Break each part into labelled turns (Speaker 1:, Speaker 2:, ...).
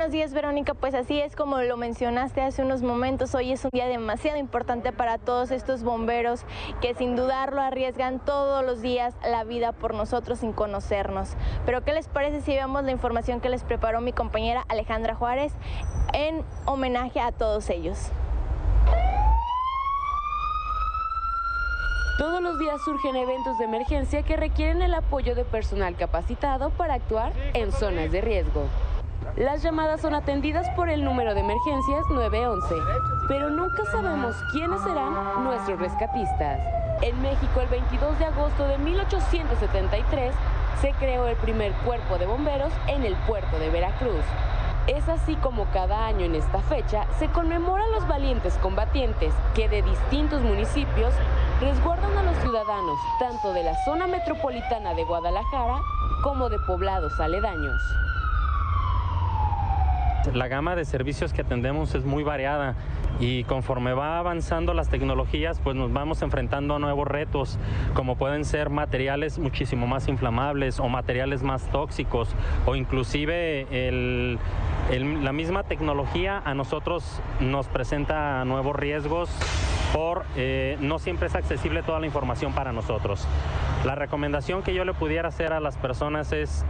Speaker 1: buenos días, Verónica. Pues así es como lo mencionaste hace unos momentos. Hoy es un día demasiado importante para todos estos bomberos que sin dudarlo arriesgan todos los días la vida por nosotros sin conocernos. Pero ¿qué les parece si vemos la información que les preparó mi compañera Alejandra Juárez en homenaje a todos ellos?
Speaker 2: Todos los días surgen eventos de emergencia que requieren el apoyo de personal capacitado para actuar en zonas de riesgo. Las llamadas son atendidas por el número de emergencias 911, pero nunca sabemos quiénes serán nuestros rescatistas. En México, el 22 de agosto de 1873, se creó el primer cuerpo de bomberos en el puerto de Veracruz. Es así como cada año en esta fecha se conmemoran los valientes combatientes que de distintos municipios resguardan a los ciudadanos tanto de la zona metropolitana de Guadalajara como de poblados aledaños.
Speaker 3: La gama de servicios que atendemos es muy variada y conforme va avanzando las tecnologías, pues nos vamos enfrentando a nuevos retos, como pueden ser materiales muchísimo más inflamables o materiales más tóxicos, o inclusive la misma tecnología a nosotros nos presenta nuevos riesgos por no siempre es accesible toda la información para nosotros. La recomendación que yo le pudiera hacer a las personas es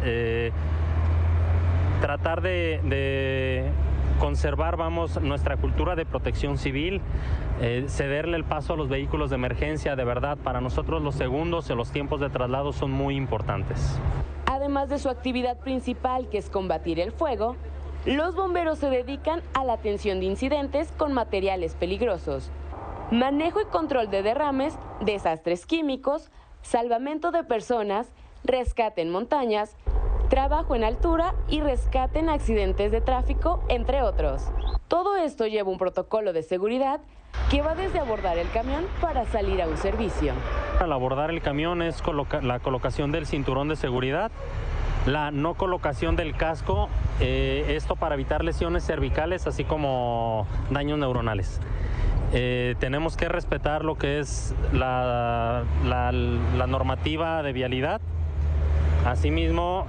Speaker 3: tratar de conservar, nuestra cultura de protección civil, cederle el paso a los vehículos de emergencia. De verdad, para nosotros los segundos y los tiempos de traslado son muy importantes.
Speaker 2: Además de su actividad principal, que es combatir el fuego, los bomberos se dedican a la atención de incidentes con materiales peligrosos, manejo y control de derrames, desastres químicos, salvamento de personas, rescate en montañas, trabajo en altura y rescate en accidentes de tráfico, entre otros. Todo esto lleva un protocolo de seguridad que va desde abordar el camión para salir a un servicio.
Speaker 3: Al abordar el camión es la colocación del cinturón de seguridad, la no colocación del casco, esto para evitar lesiones cervicales así como daños neuronales. Tenemos que respetar lo que es la normativa de vialidad. Asimismo,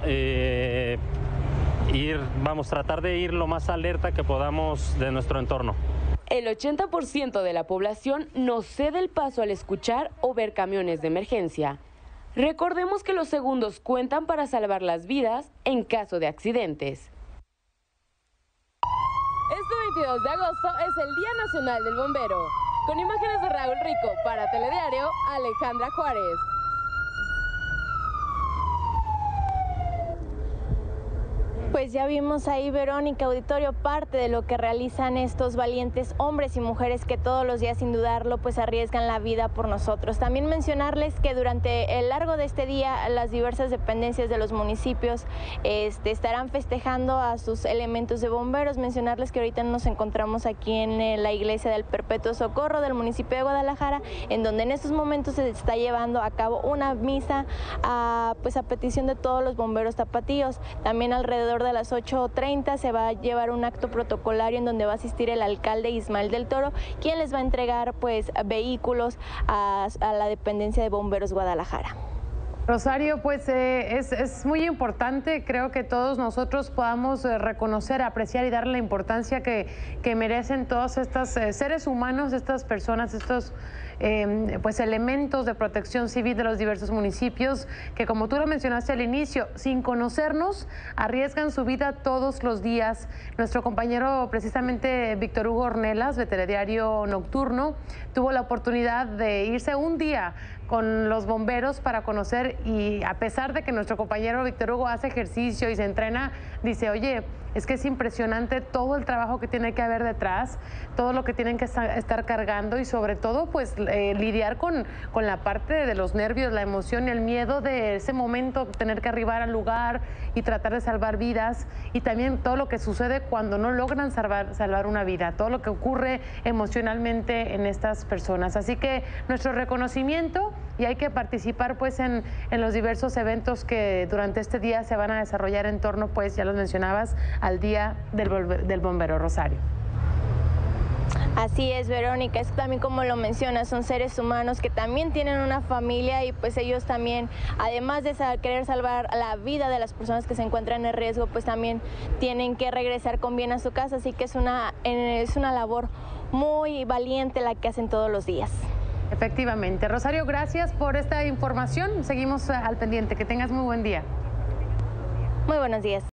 Speaker 3: tratar de ir lo más alerta que podamos de nuestro entorno.
Speaker 2: El 80% de la población no cede el paso al escuchar o ver camiones de emergencia. Recordemos que los segundos cuentan para salvar las vidas en caso de accidentes. Este 22 de agosto es el Día Nacional del Bombero. Con imágenes de Raúl Rico para Telediario, Alejandra Juárez.
Speaker 1: Pues ya vimos ahí, Verónica, auditorio, parte de lo que realizan estos valientes hombres y mujeres que todos los días, sin dudarlo, pues arriesgan la vida por nosotros. También mencionarles que durante el largo de este día las diversas dependencias de los municipios estarán festejando a sus elementos de bomberos. Mencionarles que ahorita nos encontramos aquí en la iglesia del Perpetuo Socorro del municipio de Guadalajara, en donde en estos momentos se está llevando a cabo una misa a petición de todos los bomberos tapatíos. También alrededor de las 8:30 se va a llevar un acto protocolario en donde va a asistir el alcalde Ismael del Toro, quien les va a entregar vehículos a la dependencia de Bomberos Guadalajara.
Speaker 4: Rosario, pues es muy importante, creo que todos nosotros podamos reconocer, apreciar y darle la importancia que merecen todos estos seres humanos, estas personas, estos elementos de protección civil de los diversos municipios que, como tú lo mencionaste al inicio, sin conocernos arriesgan su vida todos los días. Nuestro compañero, precisamente Víctor Hugo Ornelas, de Telediario Nocturno, tuvo la oportunidad de irse un día con los bomberos para conocer, y a pesar de que nuestro compañero Víctor Hugo hace ejercicio y se entrena, dice, oye, es que es impresionante todo el trabajo que tiene que haber detrás, todo lo que tienen que estar cargando y sobre todo lidiar con la parte de los nervios, la emoción y el miedo de ese momento, tener que arribar al lugar y tratar de salvar vidas, y también todo lo que sucede cuando no logran salvar una vida, todo lo que ocurre emocionalmente en estas personas. Así que nuestro reconocimiento, y hay que participar en los diversos eventos que durante este día se van a desarrollar en torno, ya los mencionabas, al Día del Bombero, Rosario.
Speaker 1: Así es, Verónica, es también como lo mencionas, son seres humanos que también tienen una familia y pues ellos también, además de querer salvar la vida de las personas que se encuentran en riesgo, pues también tienen que regresar con bien a su casa, así que es una labor muy valiente la que hacen todos los días.
Speaker 4: Efectivamente. Rosario, gracias por esta información. Seguimos al pendiente. Que tengas muy buen día.
Speaker 1: Muy buenos días.